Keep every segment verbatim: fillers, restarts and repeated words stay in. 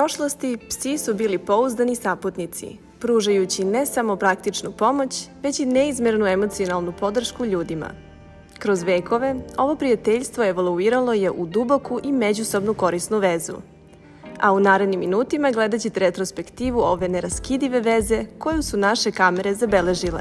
prošlosti psi su bili pouzdani saputnici, pružajući ne samo praktičnu pomoć, već i neizmernu emocionalnu podršku ljudima. Kroz vekove, ovo prijateljstvo evoluiralo je u duboku i međusobnu korisnu vezu. A u narednim minutima gledat ćete retrospektivu ove neraskidive veze koju su naše kamere zabeležile.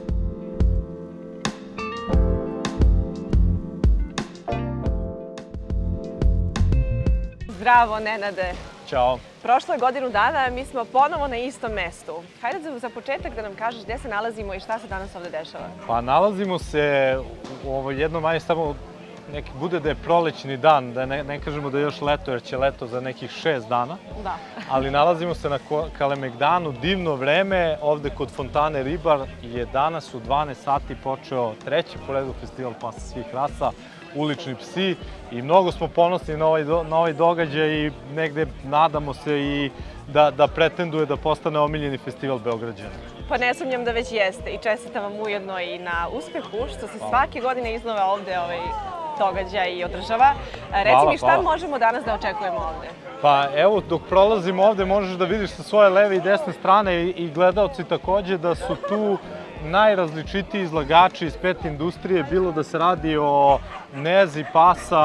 Zdravo, Nenade. Ćao. Prošlo je godinu dana, mi smo ponovo na istom mestu. Hajde za početak da nam kažeš gde se nalazimo i šta se danas ovde dešava. Pa nalazimo se u ovoj jednom manje samo neki bude da je prolećni dan, da ne, ne kažemo da je još leto, jer će leto za nekih šest dana. Da. Ali nalazimo se na Kalemegdanu, divno vreme, ovde kod Fontane Ribar je danas u dvanaest sati počeo treći po redu festival pasa svih rasa, ulični psi, i mnogo smo ponosni na ovaj, na ovaj događaj i negde nadamo se i da, da pretenduje da postane omiljeni festival Beograđana. Pa ne sumnjam da već jeste i čestitam vam ujedno i na uspehu što se svake godine iznova ovde ovaj događaj i održava. Reci mi šta možemo danas da očekujemo ovde? Pa evo, dok prolazimo ovde možeš da vidiš sa svoje leve i desne strane i gledaoci takođe da su tu najrazličitiji izlagači iz pet industrije, bilo da se radi o nezi pasa,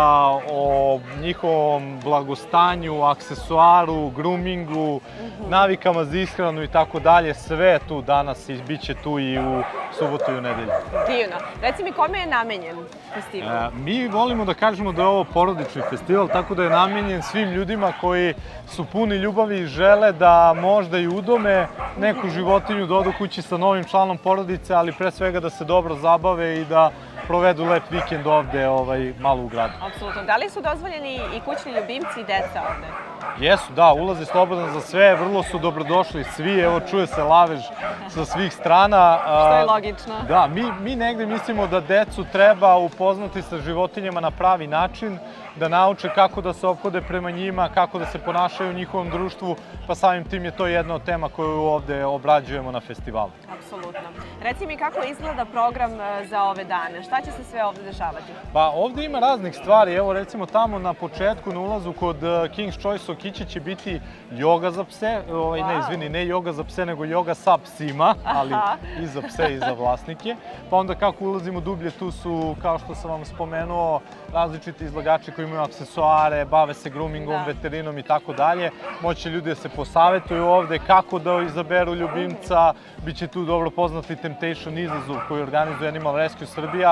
o njihovom blagostanju, aksesuaru, groomingu, navikama za ishranu i tako dalje. Sve je tu danas i bit će tu i u subotu i u nedelju. Divno. Reci mi, kome je namenjen festival? E, mi volimo da kažemo da je ovo porodični festival, tako da je namenjen svim ljudima koji su puni ljubavi i žele da možda i udome neku životinju, da odu kući sa novim članom porodice, ali pre svega da se dobro zabave i da provedu lep vikend ovde, ovaj, malo u gradu. Apsolutno. Da li su dozvoljeni i kućni ljubimci i deca ovde? Jesu, da, ulaz je slobodan za sve, vrlo su dobrodošli svi, evo čuje se lavež sa svih strana. Što je logično. Da, mi, mi negde mislimo da decu treba upoznati sa životinjama na pravi način, da nauče kako da se ophode prema njima, kako da se ponašaju u njihovom društvu, pa samim tim je to jedna od tema koju ovde obrađujemo na festivalu. Apsolutno. Reci mi kako izgleda program za ove dane, šta će se sve ovde dešavati? Pa ovde ima raznih stvari, evo recimo tamo na početku, na ulazu kod King's Choice Okiće će biti joga za pse, ovaj, ne izvini, ne joga za pse, nego joga sa psima, ali i za pse i za vlasnike. Pa onda kako ulazimo dublje, tu su, kao što sam vam spomenuo, različiti izlagači koji imaju aksesuare, bave se groomingom, veterinom i tako dalje. Moći ljudi da se posavetuju ovde kako da izaberu ljubimca. Biće tu dobro poznati Temptation izazov koji organizuje Animal Rescue Srbija.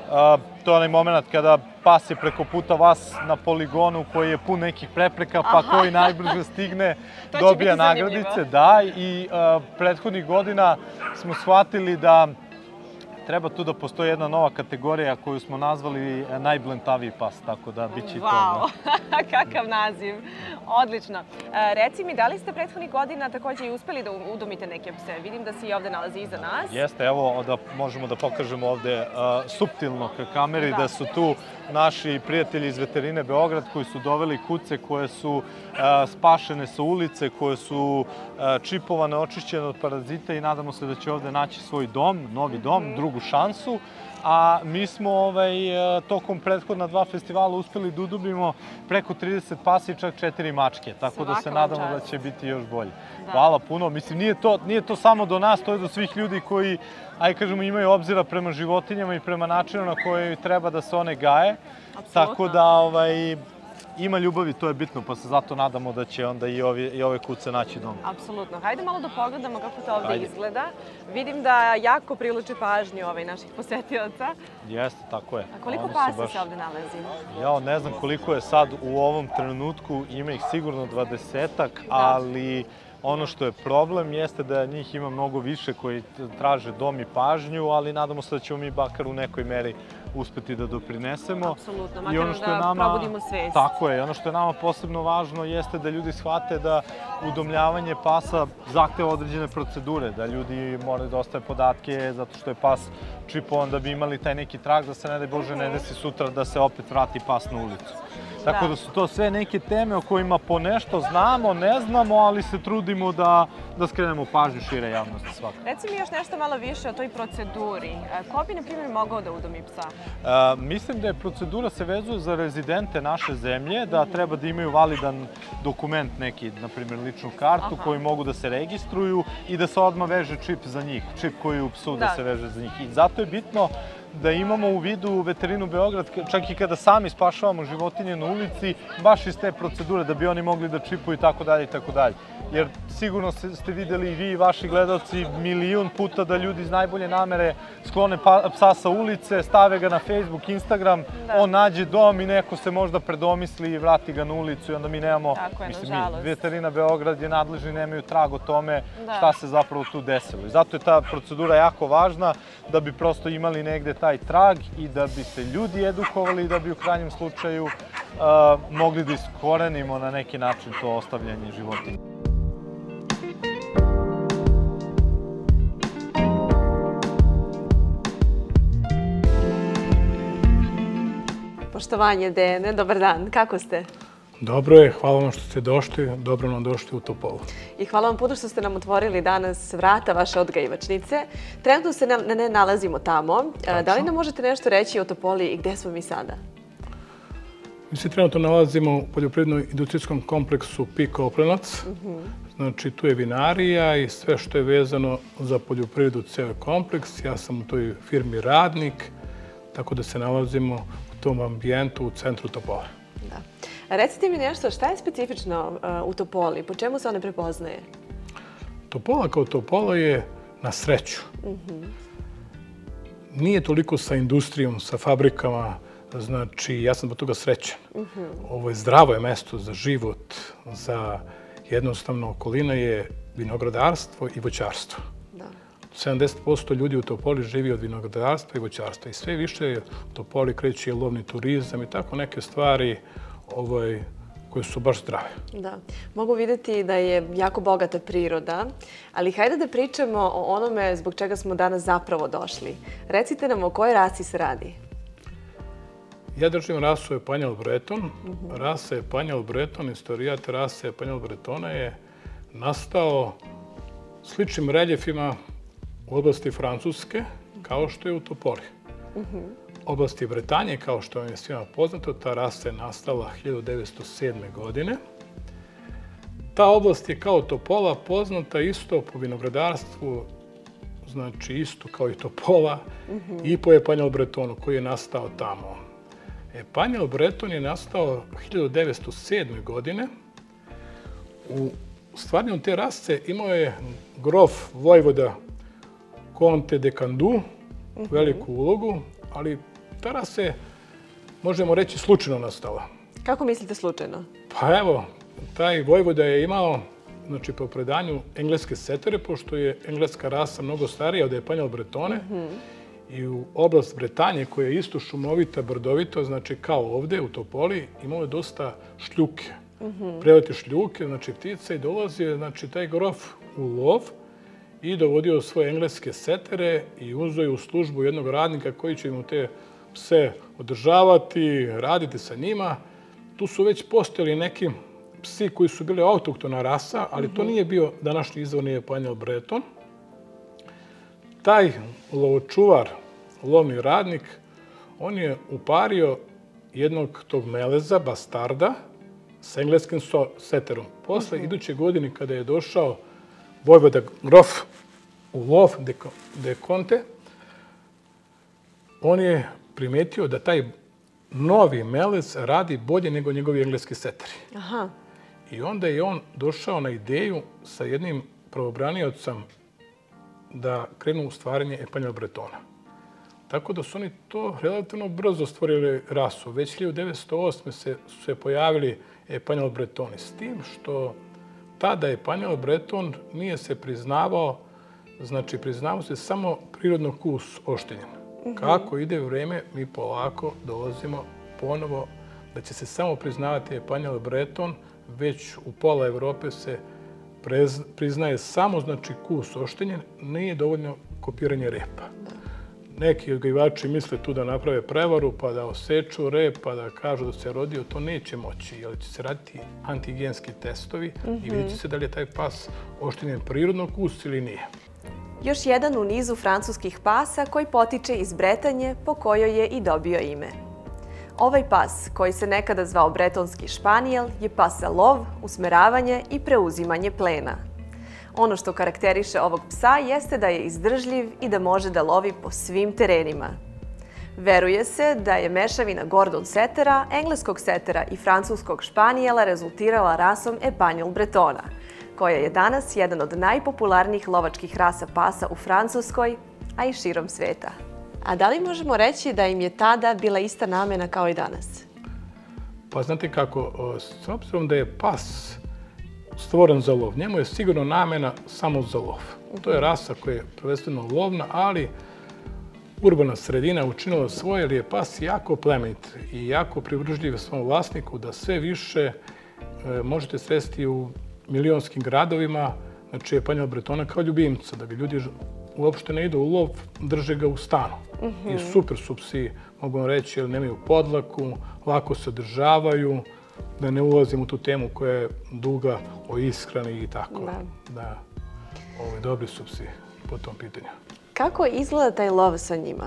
To je onaj moment kada pas je preko puta vas na poligonu koji je pun nekih prepreka, pa koji najbrže stigne dobija nagradice. Da, i prethodnih godina smo shvatili da treba tu da postoji jedna nova kategorija koju smo nazvali najblentaviji pas, tako da bit će i to. Wow, kakav naziv, odlično. Reci mi, da li ste prethodnih godina takođe i uspeli da udomite neke pse? Vidim da se i ovde nalazi iza nas. Jeste, evo da možemo da pokažemo ovde suptilno ka kameri da su tu naši prijatelji iz Veterine Beograd koji su doveli kuce koje su spašene sa ulice, koje su čipovane, očišćene od parazita i nadamo se da će ovde naći svoj dom, novi dom, drugu šansu. A mi smo ovaj, tokom prethodna dva festivala uspeli da udubimo preko trideset pasa i čak četiri mačke, tako da se nadamo da će biti još bolje. Hvala puno. Mislim, nije to, nije to samo do nas, to je do svih ljudi koji, aj kažemo, imaju obzira prema životinjama i prema načinu na koji treba da se one gaje. Tako da ovaj, ima ljubavi, to je bitno, pa se zato nadamo da će onda i, ovi, i ove kuce naći dom. Apsolutno. Hajde malo da pogledamo kako to ovde izgleda. Vidim da jako privlači pažnju ovaj naših posetioca. Jeste, tako je. A koliko pasa se ovde nalazi? Ja ne znam koliko je sad u ovom trenutku, ima ih sigurno dvadesetak, ali ono što je problem jeste da njih ima mnogo više koji traže dom i pažnju, ali nadamo se da ćemo mi bakar u nekoj meri uspeti da doprinesemo. Apsolutno, makar da probudimo svest. Tako je, ono što je nama posebno važno jeste da ljudi shvate da udomljavanje pasa zahteva određene procedure, da ljudi moraju da ostave podatke zato što je pas čipovan da bi imali taj neki trag da se ne daj Bože ne desi sutra da se opet vrati pas na ulicu. Tako da su to sve neke teme o kojima ponešto znamo, ne znamo, ali se trudimo da, da skrenemo pažnju šire javnosti svakako. Reci mi još nešto malo više o toj proceduri. Ko bi, na primjer, mogao da udomi psa? Mislim da je procedura se vezuje za rezidente naše zemlje, da treba da imaju validan dokument, neki, na primjer, ličnu kartu, koji mogu da se registruju i da se odmah veže čip za njih, čip koji je u psu da se veže za njih. I zato je bitno da imamo u vidu Veterinu Beograd, čak i kada sami spašavamo životinje na ulici, baš iz te procedure, da bi oni mogli da čipuju i tako dalje i tako dalje. Jer sigurno ste videli i vi i vaši gledalci milion puta da ljudi iz najbolje namere sklone psa sa ulice, stave ga na Facebook, Instagram, on nađe dom i neko se možda predomisli i vrati ga na ulicu i onda mi nemamo, mislim, mi, Veterina Beograd je nadležni, nemaju trag o tome šta se zapravo tu desilo. I zato je ta procedura jako važna, da bi prosto imali negde taj trag i da bi se ljudi edukovali i da bi u krajnjem slučaju mogli da iskorenimo na neki način to ostavljanje životinja. Poštovanje, Dejane, dobar dan, kako ste? Dobro je, hvala vam što ste došli, dobro nam došli u Topolu. I hvala vam puno što ste nam otvorili danas vrata vaše odgajivačnice. Trenutno se ne nalazimo tamo. Da li nam možete nešto reći o Topoli i gde smo mi sada? Mi se trenutno nalazimo u poljoprivredno-industrijskom kompleksu Pik Oplenac. Znači, tu je vinarija i sve što je vezano za poljoprivredu, ceo kompleks. Ja sam u toj firmi radnik, tako da se nalazimo u tom ambijentu u centru Topole. Da. Recite mi nešto, šta je specifično u Topoli? Po čemu se one prepoznaje? Topola kao Topola je na sreću. Nije toliko sa industrijom, sa fabrikama. Znači, ja sam zbog toga srećan. Ovo je zdravo je mesto za život, za jednostavno okolina je vinogradarstvo i voćarstvo. sedamdeset posto ljudi u Topoli živi od vinogradarstva i voćarstva i sve više u Topoli kreće i lovni turizam i tako neke stvari koje su baš zdrave. Da. Mogu vidjeti da je jako bogata priroda, ali hajde da pričamo o onome zbog čega smo danas zapravo došli. Recite nam o kojoj rasi se radi? Ja držim rasu Espanjol Breton. Rasa Espanjol Breton, istorijat rase Espanjol Bretona je nastao sličnim reljefima u oblasti Francuske, kao što je u Topoli. Oblasti Bretanje, kao što vam je svima poznato, ta rasa je nastala hiljadu devetsto sedme. godine. Ta oblast je kao Topola poznata isto po vinogradarstvu, znači isto kao i Topola, i po Espanjol Bretonu koji je nastao tamo. Espanjol Breton je nastao hiljadu devetsto sedme. godine. U stvaranju te rase imao je grof vojvoda Conte de Candu veliku ulogu, ali ta rasa je, možemo reći, slučajno nastala. Kako mislite slučajno? Pa evo, taj vojvoda je imao, znači po predanju, engleske setere, pošto je engleska rasa mnogo starija od Espanjol Bretone, i u oblast Bretanje, koja je isto šumovita, brdovita, znači kao ovde u Topoli, imao je dosta šljuke. Prelete šljuke, znači ptice, i dolazio je taj grof u lov i dovodio svoje engleske setere i uzeo je u službu jednog radnika koji će mu te pse održavati, raditi sa njima. Tu su već postojali neki psi koji su bili autohtona rasa, ali to nije bio današnji izvorni Espanjol Breton. Taj lovočuvar, lovni radnik, on je upario jednog tog meleza, bastarda, s engleskim seterom. Posle, iduće godine, kada je došao vojvoda grof u lov de Conte, on je primetio da taj novi melez radi bolje nego njegovi engleski seteri. I onda je on došao na ideju sa jednim pravobraniocem da krenu u stvaranje Espanjol Bretona. Tako da su oni to relativno brzo stvorili rasu. Već hiljadu devetsto osme. su se pojavili Espanjol Bretoni. S tim što tada Espanjol Breton nije se priznavao, znači priznavao se samo prirodno kus oštenjen. Kako ide vreme, mi polako dolazimo ponovo da će se samo priznavati Espanjol Breton, već u pola Evrope se priznaje samo, znači, kus oštenjen, nije dovoljno kopiranje repa. Neki odgajivači misle tu da naprave prevaru, pa da oseču rep, pa da kažu da se rodio, to neće moći, jer će se raditi antigenski testovi i vidjet će se da li je taj pas oštenjen prirodno kus ili nije. Još jedan u nizu francuskih pasa koji potiče iz Bretanje, po kojoj je i dobio ime. Ovaj pas, koji se nekada zvao bretonski španijel, je pas za lov, usmeravanje i preuzimanje plena. Ono što karakteriše ovog psa jeste da je izdržljiv i da može da lovi po svim terenima. Veruje se da je mešavina Gordon setera, engleskog setera i francuskog španijela rezultirala rasom Epagneul bretona, koja je danas jedan od najpopularnijih lovačkih rasa pasa u Francuskoj, a i širom sveta. A da li možemo reći da im je tada bila ista namena kao i danas? Pa znate kako, s obzirom da je pas stvoren za lov, njemu je sigurno namena samo za lov. To je rasa koja je prvenstveno lovna, ali urbana sredina učinila svoje, jer je pas jako plemenit i jako privržljiv svom vlasniku, da sve više možete sresti u milionskim gradovima, znači Epagneul bretona kao ljubimca, da ga ljudi uopšte ne idu u lov, drže ga u stanu. I super su psi, mogu vam reći, jer nemaju podlaku, lako se održavaju, da ne ulazim u tu temu koja je duga o ishrani i tako. Da, dobri su psi po tom pitanju. Kako izgleda taj lov sa njima?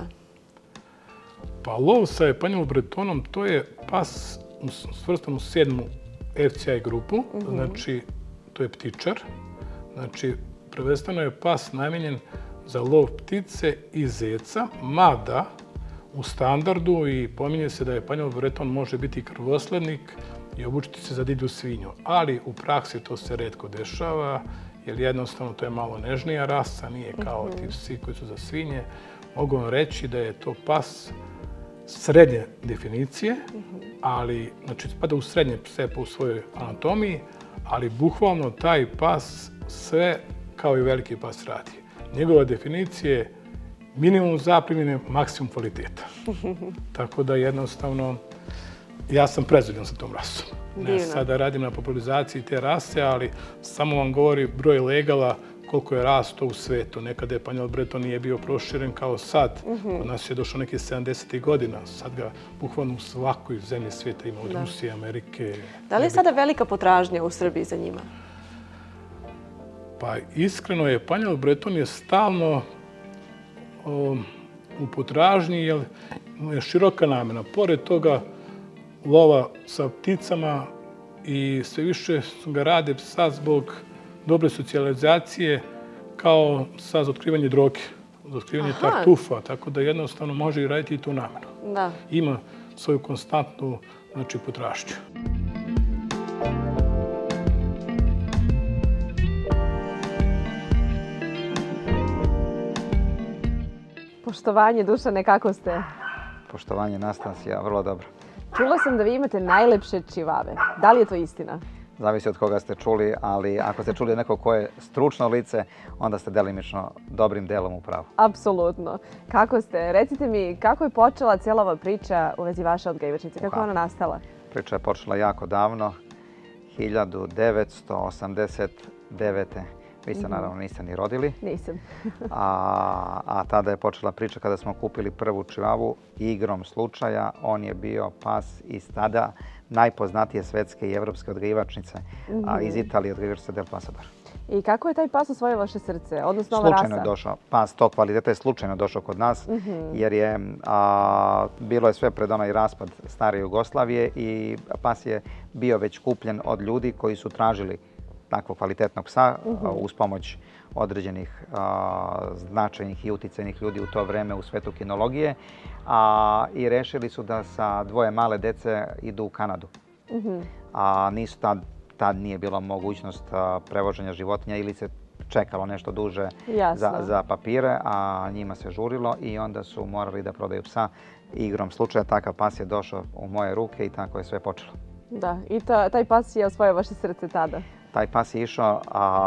Pa lov sa Epagneul bretonom, to je pas svrstan u sedmu F C I grupu, znači to je ptičar. Znači, prvenstveno je pas namenjen za lov ptice i zeca, mada u standardu i pominje se da Epagneul breton može biti krvoslednik i obučiti se za divlju svinju. Ali u praksi to se retko dešava, jer jednostavno to je malo nežnija rasa, nije kao ti psi koji su za svinje. Mogu vam reći da je to pas srednje definicije, ali, znači, spada u srednje pse po svojoj anatomiji, ali bukvalno taj pas sve kao i veliki pas radi. Njegova definicija je minimum zaprimljene, maksimum kvaliteta. Tako da jednostavno, ja sam prezadovoljan sa tom rasom. Ne sada radim na popularizaciji te rase, ali samo vam govori broj legala koliko je rasto u svetu. Nekada je Epagneul breton nije bio proširen kao sad. Od nas je došao nekih sedamdesetih godina. Sad ga bukvalno u svakoj zemlji svijeta ima, od Rusije, Amerike. Da li je sada velika potražnja u Srbiji za njima? Pa iskreno, Epagneul breton je stalno u potražnji, jer je široka namena. Pored toga, lova sa pticama i sve više ga rade psa zbog dobre socijalizacije, kao psa za otkrivanje droge, za otkrivanje tartufa, tako da jednostavno može i raditi i tu namenu. Ima svoju konstantnu potražnju. Poštovanje, Dušane, kako ste? Poštovanje, Nastasija, vrlo dobro. Čula sam da vi imate najlepše čivave. Da li je to istina? Zavisi od koga ste čuli, ali ako ste čuli neko ko je stručno lice, onda ste delimično dobrim delom u pravu. Apsolutno. Kako ste? Recite mi, kako je počela cijela ova priča u vezi vaše odgajivačnice? Kako je ona nastala? Priča je počela jako davno, hiljadu devetsto osamdeset devete. Vi se naravno niste ni rodili. Nisam. A tada je počela priča kada smo kupili prvu čivavu. Igrom slučaja on je bio pas iz tada najpoznatije svetske i evropske odgajivačnice, a iz Italije odgajivačice Del Pasador. I kako je taj pas osvojio vaše srce, odnosno ova rasa? Slučajno je došao. Pas tog kvaliteta je slučajno došao kod nas, jer je bilo je sve pred onaj raspad stare Jugoslavije i pas je bio već kupljen od ljudi koji su tražili takvog kvalitetnog psa uz pomoć određenih značajnih i uticajnih ljudi u to vreme u svetu kinologije i rešili su da sa dvoje male dece idu u Kanadu. Nisu tad, tad nije bila mogućnost prevoženja životinja ili se čekalo nešto duže za papire, a njima se žurilo i onda su morali da prodaju psa. Igrom slučaja takav pas je došao u moje ruke i tako je sve počelo. Da, i taj pas je osvojio vaše srce tada? Taj pas je išao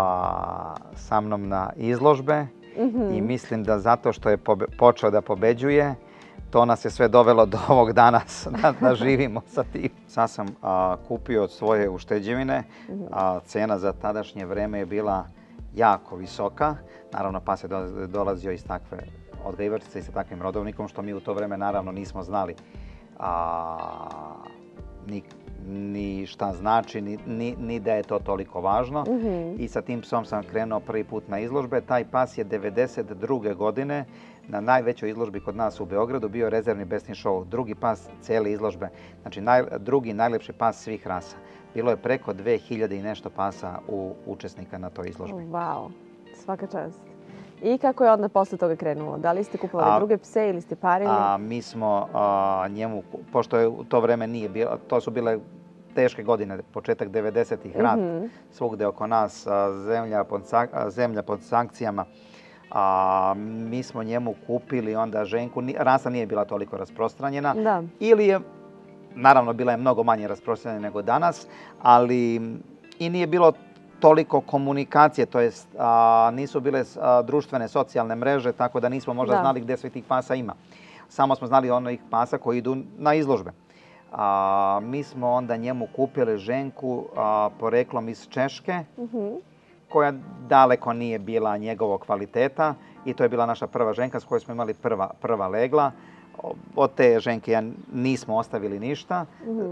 sa mnom na izložbe i mislim da zato što je počeo da pobeđuje, to nas je sve dovelo do ovog danas da živimo sa tim. Sad sam kupio od svoje ušteđevine, cena za tadašnje vreme je bila jako visoka. Naravno, pas je dolazio iz takve odgajivačice i sa takvim rodovnikom, što mi u to vreme naravno nismo znali ni šta znači, ni, ni, ni da je to toliko važno. Mm-hmm. I sa tim psom sam krenuo prvi put na izložbe. Taj pas je devedeset druge godine na najvećoj izložbi kod nas u Beogradu bio rezervni Best in Show. Drugi pas cijele izložbe. Znači naj, drugi najlepši pas svih rasa. Bilo je preko dve hiljade i nešto pasa u učesnika na toj izložbi. Wow, svaka čast. I kako je onda posle toga krenulo? Da li ste kupovali a, druge pse ili ste parili? A, mi smo a, njemu, pošto je u to vreme nije bilo, to su bile teške godine, početak devedesetih rat, mm-hmm. svugde oko nas, a, zemlja, pod, a, zemlja pod sankcijama. A, mi smo njemu kupili onda ženku, rasa nije bila toliko rasprostranjena. Da. Ili je, naravno, bila je mnogo manje rasprostranjena nego danas, ali i nije bilo toliko komunikacije, to jest a, nisu bile a, društvene socijalne mreže, tako da nismo možda da. znali gdje sve tih pasa ima. Samo smo znali onih pasa koji idu na izložbe. A, mi smo onda njemu kupili ženku a, poreklom iz Češke, mm-hmm. koja daleko nije bila njegovog kvaliteta i to je bila naša prva ženka s kojoj smo imali prva, prva legla. Od te ženke nismo ostavili ništa. Mm-hmm.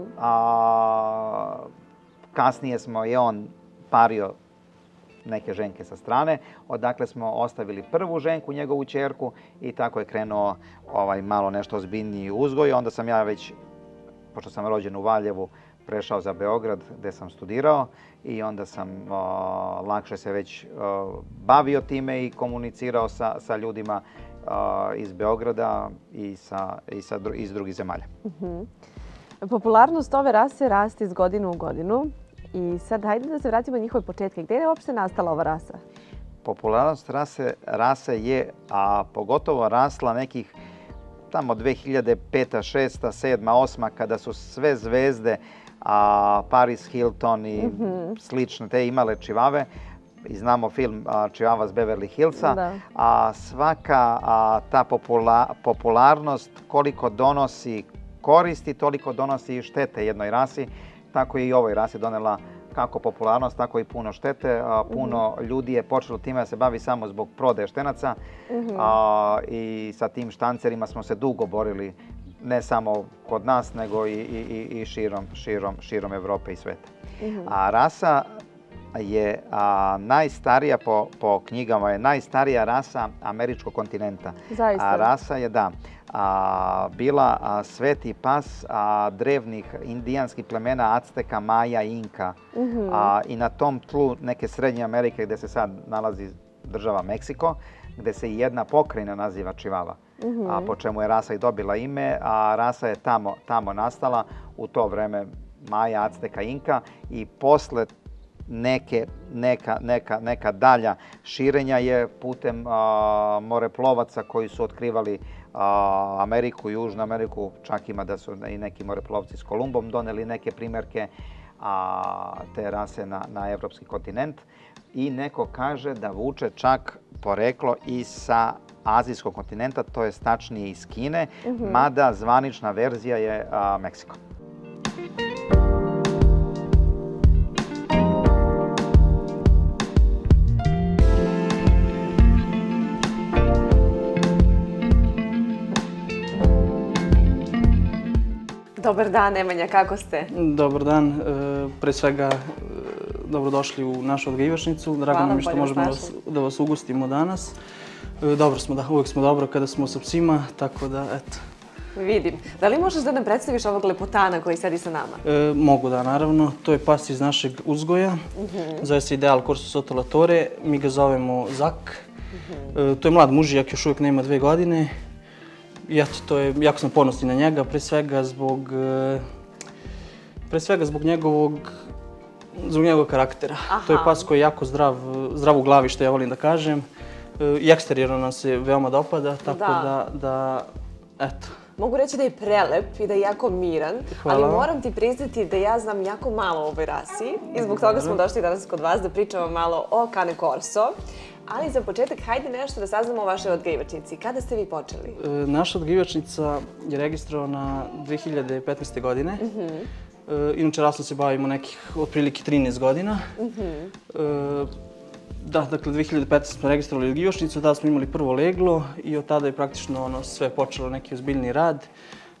A, kasnije smo i on pario neke ženke sa strane, odakle smo ostavili prvu ženku, njegovu ćerku i tako je krenuo ovaj, malo nešto ozbiljniji uzgoj. Onda sam ja već, pošto sam rođen u Valjevu, prešao za Beograd gdje sam studirao i onda sam o, lakše se već o, bavio time i komunicirao sa, sa ljudima o, iz Beograda i, sa, i sa, iz drugih zemalja. Mm-hmm. Popularnost ove rase raste iz godinu u godinu. I sad hajde da se vratimo na njihove početke. Gdje je uopšte nastala ova rasa? Popularnost rase, rase je, a pogotovo rasla nekih tamo dve hiljade peta, šesta, sedma, osma, kada su sve zvezde, a, Paris Hilton i mm-hmm. slične te imale čivave. I znamo film a, Čivava s Beverly Hillsa. Da. A svaka a, ta popula, popularnost koliko donosi koristi, toliko donosi i štete jednoj rasi. Tako je i ovoj rasi donela kako popularnost, tako i puno štete. A, puno mm-hmm. ljudi je počelo time da se bavi samo zbog prodaje štenaca. Mm-hmm. A, I sa tim štancerima smo se dugo borili, ne samo kod nas, nego i, i, i širom, širom, širom Evrope i sveta. Mm-hmm. A rasa je a, najstarija, po, po knjigama, je najstarija rasa američkog kontinenta. Zaista. A rasa je, da, a, bila a, sveti pas a, drevnih indijanskih plemena Acteka, Maja i Inka. Mm-hmm. A, I na tom tlu neke Srednje Amerike gdje se sad nalazi država Meksiko, gdje se i jedna pokrajina naziva Čivava. Mm-hmm. A, po čemu je rasa i dobila ime, a rasa je tamo, tamo nastala u to vreme Maja, Acteka, Inka i posle neke, neka, neka, neka dalja širenja je putem a, moreplovaca koji su otkrivali a, Ameriku, Južnu Ameriku, čak ima da su i neki moreplovci s Kolumbom doneli neke primjerke a, te rase na, na evropski kontinent. I neko kaže da vuče čak poreklo i sa azijskog kontinenta, to je tačnije iz Kine, mm-hmm. mada zvanična verzija je a, Meksiko. Dobar dan, Nemanja, kako ste? Dobar dan. Pre svega, dobrodošli u našu odgajivačnicu. Drago nam je što možemo vas, da vas ugostimo danas. Dobro smo, da, uvijek smo dobro kada smo sa psima, tako da, eto. Vidim. Da li možeš da nam predstaviš ovog lepotana koji sedi sa nama? E, mogu da, naravno. To je pas iz našeg uzgoja. Mm-hmm. Zove se Ideal Corso Sotolatore. Mi ga zovemo Zak. Mm-hmm. e, to je mlad mužijak, još uvijek nema dve godine. I eto, to je, jako sam ponosni na njega, pre svega zbog, pre svega zbog njegovog, zbog njegovog karaktera. Aha. To je pas koji je jako zdrav, zdrav u glavi, što ja volim da kažem. I eksterijerno nam se veoma dopada, tako da, da, da eto. Mogu reći da je prelep i da je jako miran, hvala. Ali moram ti priznati da ja znam jako malo o ovoj rasi i zbog toga smo došli danas kod vas da pričamo malo o Cane Corso. Ali za početak, hajde nešto da saznamo o vašoj odgajivačnici. Kada ste vi počeli? E, naša odgajivačnica je registrovana dve hiljade petnaeste. godine. Mm-hmm. e, inače, rasno se bavimo nekih otprilike trinaest godina. Mm-hmm. e, da, dakle, dve hiljade petnaeste. smo registrovali odgajivačnicu, tada smo imali prvo leglo i od tada je praktično ono, sve počelo neki ozbiljni rad.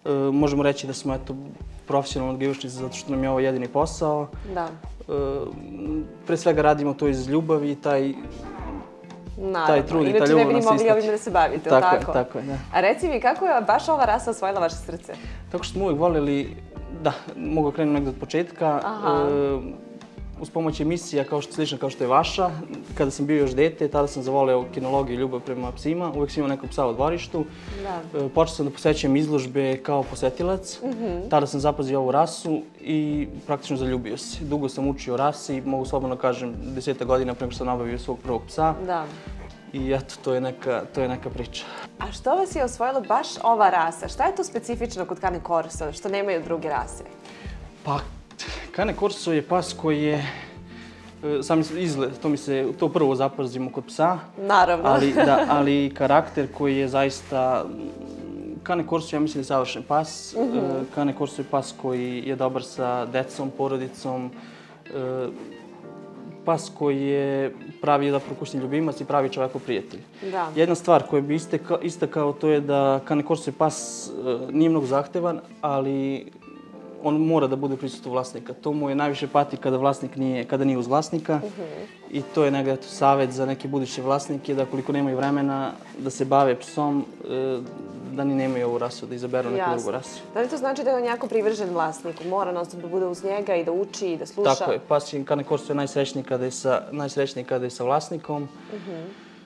Možemo reći da smo eto, profesionalni odgajivačnici zato što nam je ovo jedini posao. Da. Pre svega radimo to iz ljubavi, taj Naravno, taj trud i ta inače ljubav ne bi ni nas mogli ističe. ovim da se bavite, Tako tako? je, tako je, da. A reci mi, kako je baš ova rasa osvojila vaše srce? Tako što smo uvijek voljeli, da, mogu krenuti negdje od početka. Uz pomoć emisija kao što, slično kao što je vaša, kada sam bio još dete, tada sam zavoleo kinologiju i ljubav prema psima. Uvijek sam imao nekog psa u dvorištu. Da. Počeo sam da posećujem izložbe kao posetilac. Mm-hmm. Tada sam zapazio ovu rasu i praktično zaljubio se. Dugo sam učio o rasi, mogu slobodno kažem deseta godina prema što sam nabavio svog prvog psa. Da. I eto, to je neka, to je neka priča. A što vas je osvojila baš ova rasa? Šta je to specifično kod Cane Corso, što nemaju druge rase? Pa, Cane Corso je pas koji je, sam izgled, to mi se, to prvo zapazimo kod psa. Naravno. Ali, da, ali karakter koji je zaista, Cane Corso ja mislim da je savršen pas. Mm-hmm. Cane Corso je pas koji je dobar sa decom, porodicom, pas koji je pravi zapravo kućni ljubimac i pravi čovjekov prijatelj. Da. Jedna stvar koju bi istakao to je da Cane Corso je pas nije mnogo zahtevan, ali on mora da bude prisutan vlasnika. To mu je najviše pati kada vlasnik nije, kada nije uz vlasnika. Uh-huh. I to je negdje savjet za neke buduće vlasnike da koliko nemaju vremena da se bave psom, da ni nemaju ovu rasu, da izaberu neku drugu rasu. Da li to znači da je on jako privržen vlasniku? Mora non-stop da bude uz njega i da uči i da sluša? Tako je. Pas Cane Corso je najsrećniji kada je sa, najsrećniji kada je sa vlasnikom. Uh-huh.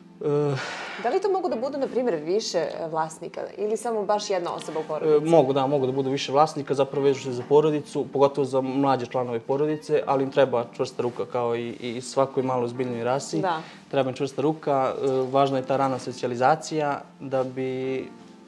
Da li to mogu da budu, na primjer, više vlasnika ili samo baš jedna osoba u porodici? Mogu, da, mogu da budu više vlasnika, zapravo vežu se za porodicu, pogotovo za mlađe članove porodice, ali im treba čvrsta ruka kao i, i svakoj malo ozbiljnoj rasi. Da. Treba im čvrsta ruka, važna je ta rana socijalizacija da bi,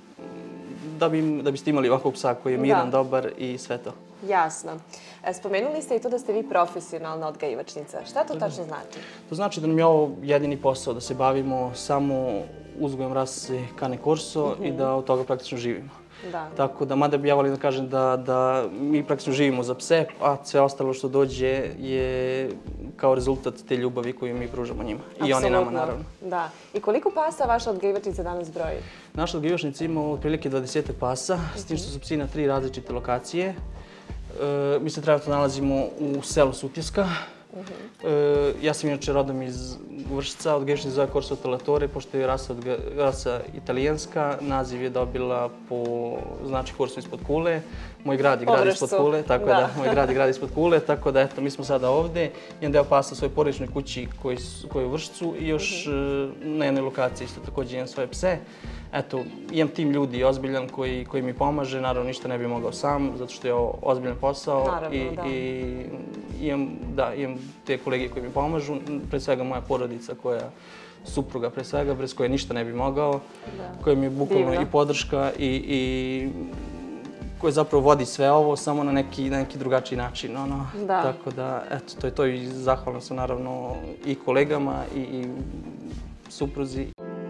da bi, da biste imali ovakvog psa koji je miran, da. Dobar i sve to. Jasno. Spomenuli ste i to da ste vi profesionalna odgajivačnica. Šta to tačno znači? To znači da nam je ovo jedini posao, da se bavimo samo uzgojem rase Cane Corso mm-hmm. i da od toga praktično živimo. Da. Tako da, mada bi ja volim da kažem da, da mi praktično živimo za pse, a sve ostalo što dođe je kao rezultat te ljubavi koju mi pružamo njima. I Apsolutno. Oni nama, naravno. Da. I koliko pasa vaša odgajivačnica danas broji? Naša odgajivačnica ima otprilike dvadeset pasa, mm-hmm. s tim što su psi na tri različite lokacije. E, mi se trenutno nalazimo u selu Sutjeska. Uh-huh. e, ja sam inače rodom iz Vršca, odgajivačnica zove Corso Otolatore, pošto je rasa, odga, rasa italijanska, naziv je dobila po znači Corso ispod kule. Moj grad je grad ispod kule, tako da. da, moj grad je grad ispod kule, tako da eto, mi smo sada ovdje. Jedan deo pasa u svojoj porodičnoj kući koji, koji je u Vršcu i još uh-huh. na jednoj lokaciji isto također imam svoje pse. Eto, imam tim ljudi ozbiljan koji, koji mi pomaže, naravno ništa ne bi mogao sam, zato što je ovo ozbiljan posao. Naravno, i, da. I imam, da, imam te kolege koji mi pomažu, pre svega moja porodica koja supruga pre svega, bez koje ništa ne bi mogao, da. Koja mi je bukvalno Divno. I podrška i, i koja zapravo vodi sve ovo samo na neki, na neki drugačiji način. Ono. Da. Tako da, eto, to je to i zahvalan sam naravno i kolegama i, i supruzi.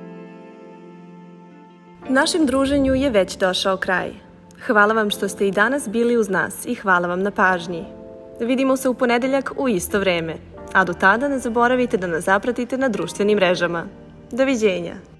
Našem druženju je već došao kraj. Hvala vam što ste i danas bili uz nas i hvala vam na pažnji. Vidimo se u ponedeljak u isto vreme, a do tada ne zaboravite da nas zapratite na društvenim mrežama. Doviđenja!